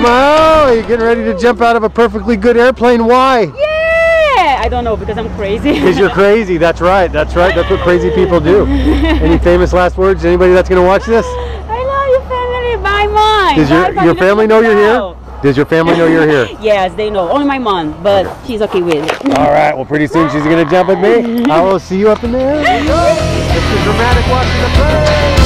smile. You're getting ready to jump out of a perfectly good airplane. Why? Yeah, I don't know, because I'm crazy. Because you're crazy. That's right. That's right. That's what crazy people do. Any famous last words? Anybody that's going to watch this? I love your family. Bye, mine. Does your family know you're here? Does your family know you're here? Yes, they know. Only my mom, but she's okay with it. All right. Well, pretty soon she's going to jump at me. I will see you up in the air. It's the dramatic watching the plane.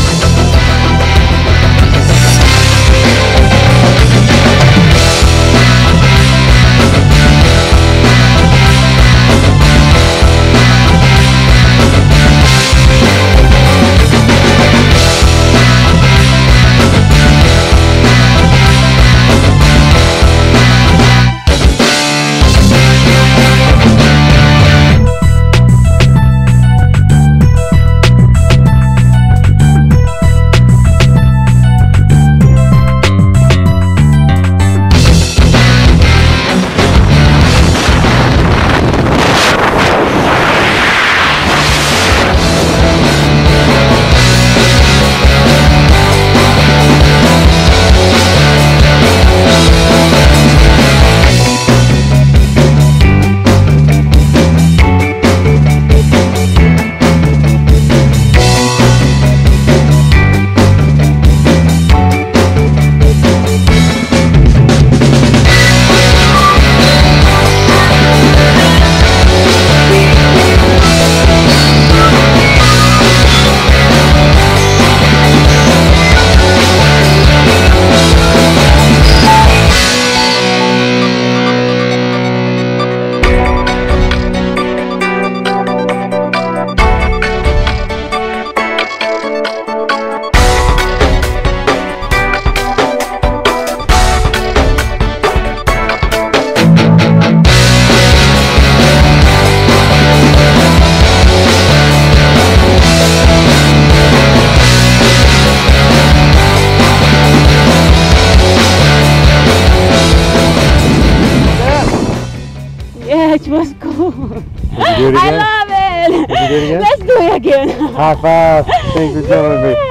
It was cool. Did you do it again? I love it. Did you do it again? Let's do it again. High five. Thanks for telling me.